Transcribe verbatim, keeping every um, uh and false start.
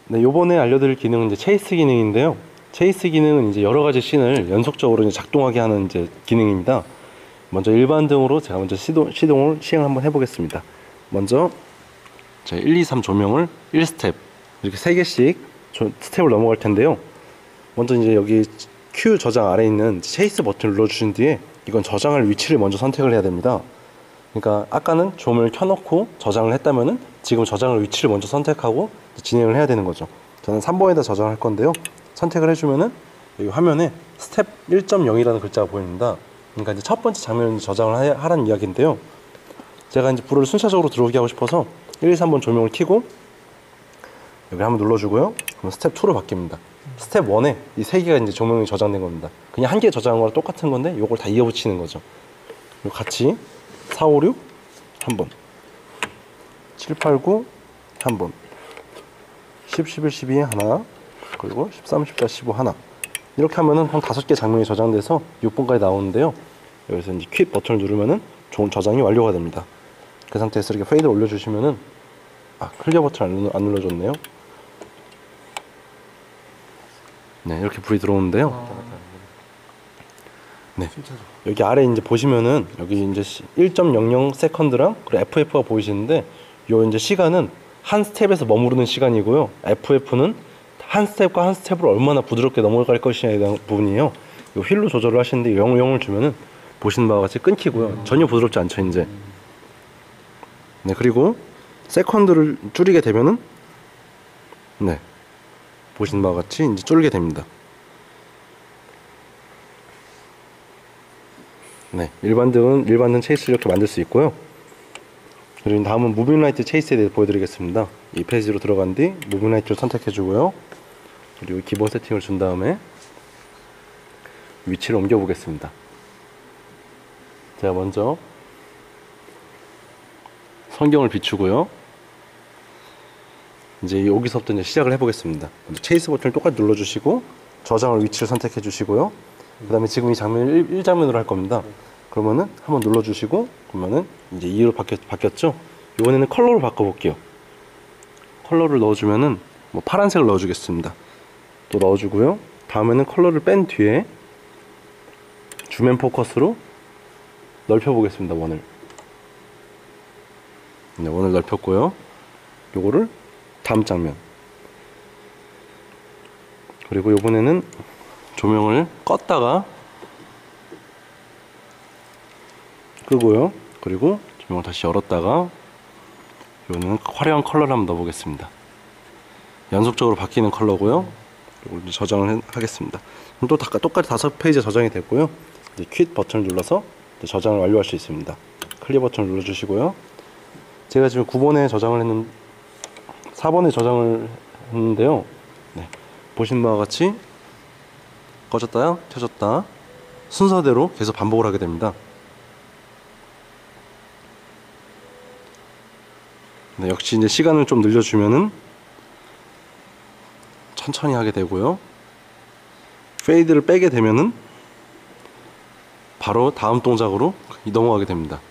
네, 요번에 알려드릴 기능은 이제 체이스 기능인데요. 체이스 기능은 이제 여러 가지 씬을 연속적으로 이제 작동하게 하는 이제 기능입니다. 먼저 일반 등으로 제가 먼저 시동, 시동을 시행을 한번 해보겠습니다. 먼저 제 일, 이, 삼 조명을 일 스텝 이렇게 세 개씩 조, 스텝을 넘어갈 텐데요. 먼저 이제 여기 Q 저장 아래에 있는 체이스 버튼을 눌러주신 뒤에 이건 저장할 위치를 먼저 선택을 해야 됩니다. 그러니까 아까는 조명을 켜놓고 저장을 했다면은 지금 저장할 위치를 먼저 선택하고 진행을 해야 되는 거죠. 저는 삼 번에다 저장할 건데요. 선택을 해주면은 여기 화면에 스텝 일 점 영이라는 글자가 보입니다. 그러니까 이제 첫 번째 장면을 저장을 하라는 이야기인데요. 제가 이제 불을 순차적으로 들어오게 하고 싶어서 일, 이, 삼 번 조명을 켜고 여기 한번 눌러주고요. 그럼 스텝 이로 바뀝니다. 스텝 일에 이 세 개가 이제 조명이 저장된 겁니다. 그냥 한 개 저장한 거랑 똑같은 건데 요걸 다 이어 붙이는 거죠. 그리고 같이 사, 오, 육 한 번, 칠, 팔, 구 한 번, 십, 십일, 십이 하나, 그리고 십삼, 십사, 십오 하나. 이렇게 하면은 한 다섯 개 장면이 저장돼서 육 번까지 나오는데요. 여기서 이제 퀵 버튼을 누르면은 저장이 완료가 됩니다. 그 상태에서 이렇게 페이드를 올려주시면은 아, 클리어 버튼을 안 눌러줬네요. 네, 이렇게 불이 들어오는데요. 네, 여기 아래 이제 보시면은 여기 이제 일 점 영영 세컨드랑 그리고 에프에프가 보이시는데 요 이제 시간은 한 스텝에서 머무르는 시간이고요. 에프에프는 한 스텝과 한 스텝을 얼마나 부드럽게 넘어갈 것이냐에 대한 부분이에요. 요 휠로 조절을 하시는데 영, 영을 주면은 보시는 바와 같이 끊기고요. 전혀 부드럽지 않죠, 이제. 네, 그리고 세컨드를 줄이게 되면은 네, 보시는 바와 같이 이제 줄게 됩니다. 네, 일반 등은 일반 등 체이스를 이렇게 만들 수 있고요. 그리고 다음은 무빙 라이트 체이스에 대해 보여드리겠습니다. 이 페이지로 들어간 뒤 무빙 라이트를 선택해 주고요. 그리고 기본 세팅을 준 다음에 위치를 옮겨 보겠습니다. 제가 먼저 성경을 비추고요. 이제 여기서부터 이제 시작을 해보겠습니다. 먼저 체이스 버튼을 똑같이 눌러주시고 저장할 위치를 선택해 주시고요. 그 다음에 지금 이 장면을 일 장면으로 할 겁니다. 그러면은 한번 눌러주시고 그러면은 이제 이로 바뀌었, 바뀌었죠? 이번에는 컬러를 바꿔볼게요. 컬러를 넣어주면은 뭐 파란색을 넣어주겠습니다. 또 넣어주고요. 다음에는 컬러를 뺀 뒤에 줌앤 포커스로 넓혀보겠습니다. 원을. 네, 원을 넓혔고요. 요거를 다음 장면. 그리고 요번에는 조명을 껐다가 끄고요. 그리고 조명을 다시 열었다가 이거는 화려한 컬러를 한번 넣어보겠습니다. 연속적으로 바뀌는 컬러고요. 그리고 이제 저장을 해, 하겠습니다. 그럼 또 다, 똑같이 다섯 페이지에 저장이 됐고요. 이제 퀵 버튼을 눌러서 저장을 완료할 수 있습니다. 클리어 버튼을 눌러주시고요. 제가 지금 구 번에 저장을 했는 사 번에 저장을 했는데요. 네, 보신 바와 같이 꺼졌다 켜졌다 순서대로 계속 반복을 하게 됩니다. 네, 역시 이제 시간을 좀 늘려주면은 천천히 하게 되고요. 페이드를 빼게 되면은 바로 다음 동작으로 넘어가게 됩니다.